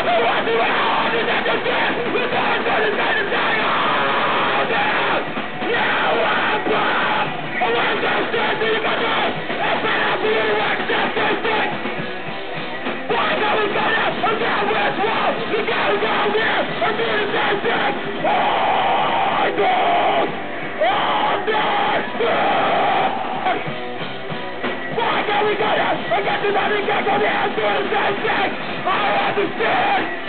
I got to let it go, go down to the same thing. I understand.